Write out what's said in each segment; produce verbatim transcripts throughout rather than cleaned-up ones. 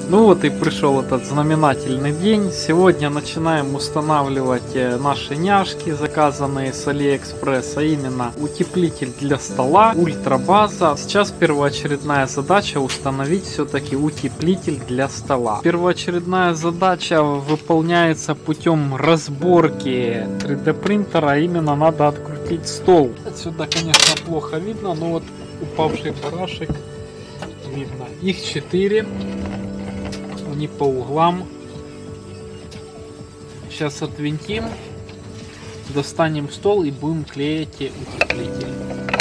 Ну вот и пришел этот знаменательный день. Сегодня начинаем устанавливать наши няшки, заказанные с Алиэкспресс, а именно утеплитель для стола, ультрабаза. Сейчас первоочередная задача установить все-таки утеплитель для стола. Первоочередная задача выполняется путем разборки три дэ принтера, а именно надо открутить стол. Отсюда, конечно, плохо видно, но вот упавший барашек видно. Их четыре. Они по углам. Сейчас отвинтим, достанем стол и будем клеить утеплитель.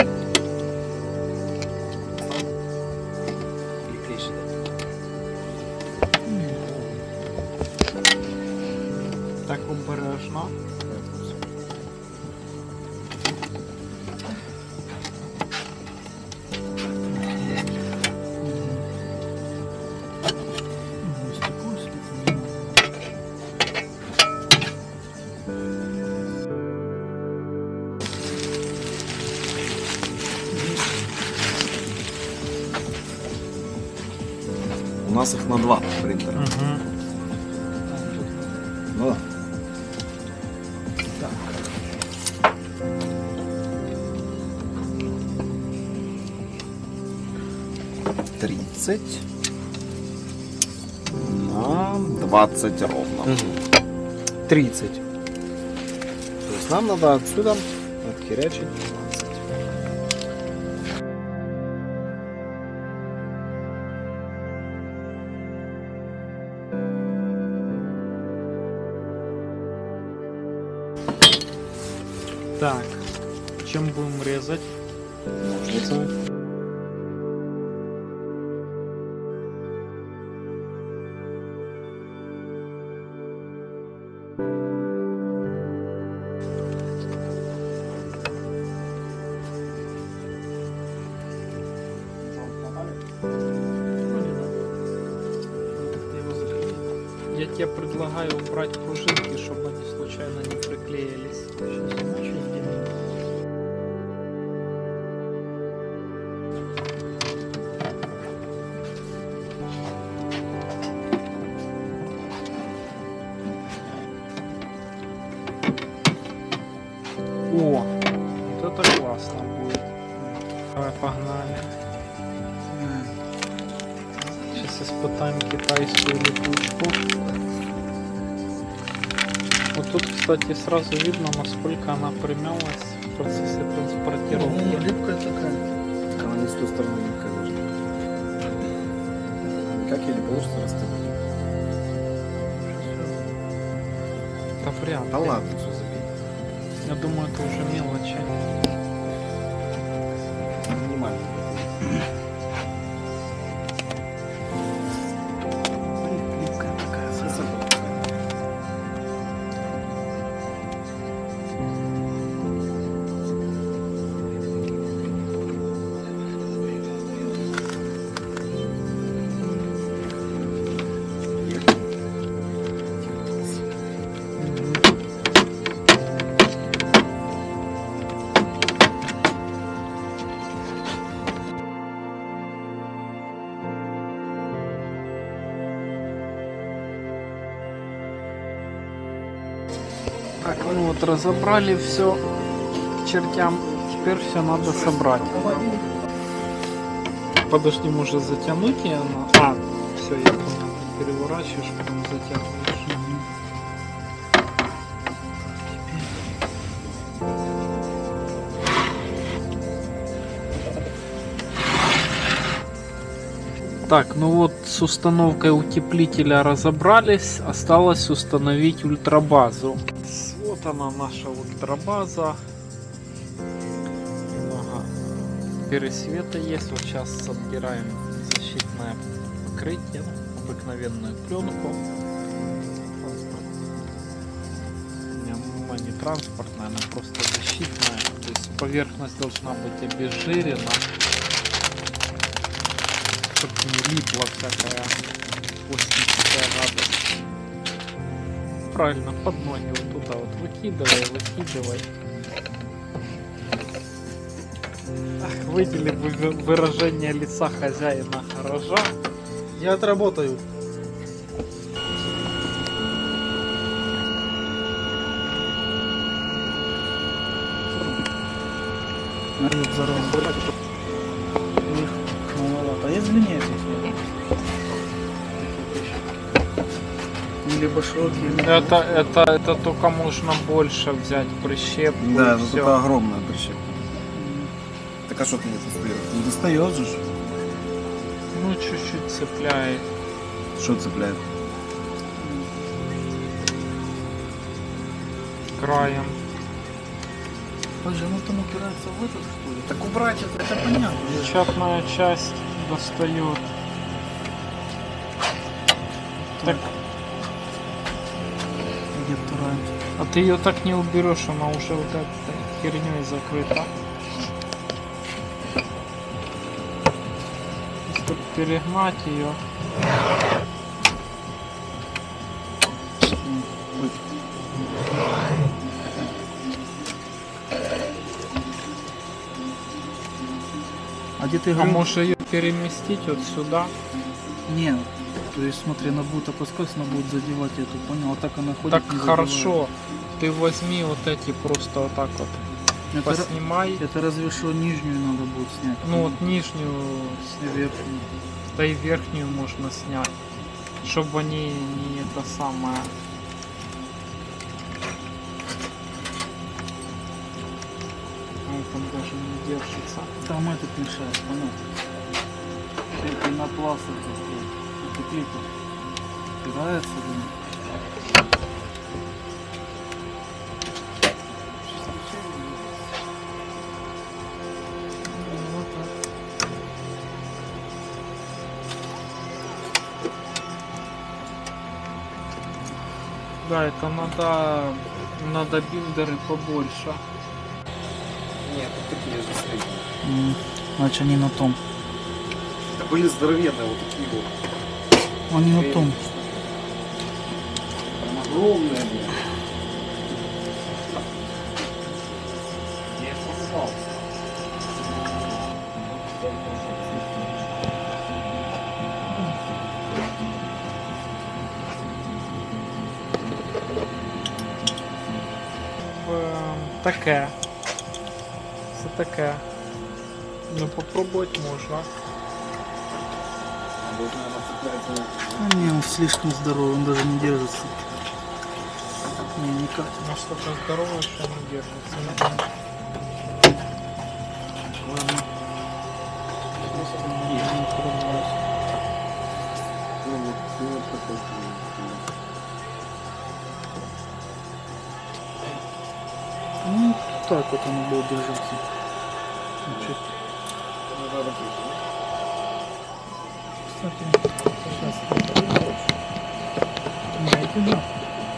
Так обережно. У нас их на два принтера. Угу. Ну да. Так. тридцать на двадцать ровно. Угу. тридцать. То есть нам надо отсюда отхерячить двадцать. Так, чем будем резать? Ножницами. Я тебе предлагаю убрать пружинки, чтобы они случайно не приклеились. Сейчас ночью сделаем. О, вот это классно будет. Давай, погнали. Сейчас испытаем китайскую липучку. Вот тут, кстати, сразу видно, насколько она примялась в процессе транспортировки. Ну, липкая такая. Так она не с той стороны липкая даже. Никак ей не получится растянуть. Да вряд ли. Да ладно, все забей. Я думаю, это уже мелочи. Минимально. Липкая такая. Совсем такая. Так, ну вот разобрали все к чертям. Теперь все надо собрать. Подожди, может затянуть ее? А, все, я понял. Переворачиваешь, потом затягиваешь. Так, ну вот с установкой утеплителя разобрались, осталось установить ультрабазу. Вот она, наша ультрабаза. Немного пересвета есть. Вот сейчас отбираем защитное покрытие, обыкновенную пленку. Не транспортная, она просто защитная. То есть поверхность должна быть обезжирена, чтобы не липла всякая пластическая гадость. Правильно, под ноги вот туда вот выкидывай, выкидывай. Ах, выдели бы выражение лица хозяина гаража. Я отработаю. Орёт, зараза. Их маловато. А я извиняюсь. Или башоки, или... Это, это, это только можно больше взять прищепку. Да, и это всё. только огромная прищепка. Так а что ты не достаешь? Не достаешь же. Ну, чуть-чуть цепляет. Что цепляет? Краем. Боже, ну там упирается в этот, что ли? Так убрать это, это понятно. Печатная часть достает. Так, Где вторая? а ты ее так не уберешь, она уже вот этой херней закрыта. Если перегнать ее. Ой. А где ты А говорил? можешь ее переместить вот сюда? Нет. То есть смотри, она будет опускаться, она будет задевать эту, понял? А так она ходит. Так не задевает. хорошо. Ты возьми вот эти просто вот так вот. Это, Поснимай. это разве что нижнюю надо будет снять. Ну вот нижнюю, И верхнюю. да и верхнюю можно снять. Чтобы они не это самое. Ну, там даже не держится. Там этот мешает, понял? Ты пенопласт этот, это клипер. Упирается, блин. Ну, вот так. Да, это надо, надо биндеры побольше. Нет, вот такие же средние. М, Значит, они на том. Да были здоровенные вот такие вот. Они на том. Прям огромные, блин. Я их покупал. Эм, Таке. Це таке. Ну попробовать можно. Вот, наверное, цепляется. А не, он слишком здоровый, он даже не держится. Не, никак. Настолько здоровое, что не держится. Ладно. И не пробовать. Ну, вот, ну, вот такой. Ну, так вот оно будет держаться. Чуть. Ну, да, такие же, Кстати, сейчас. Не, эти да.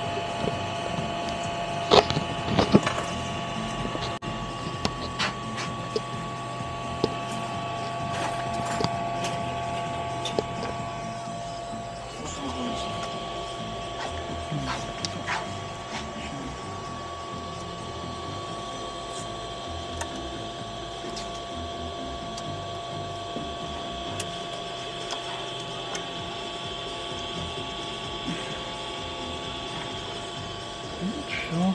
Все.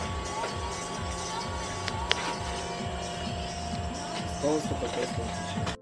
Осталось только пять минут.